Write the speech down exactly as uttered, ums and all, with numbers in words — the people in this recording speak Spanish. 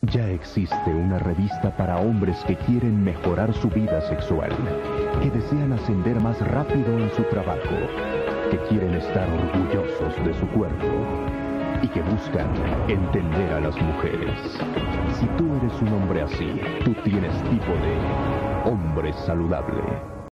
Ya existe una revista para hombres que quieren mejorar su vida sexual, que desean ascender más rápido en su trabajo, que quieren estar orgullosos de su cuerpo y que buscan entender a las mujeres. Si tú eres un hombre así, tú tienes tipo de hombre saludable.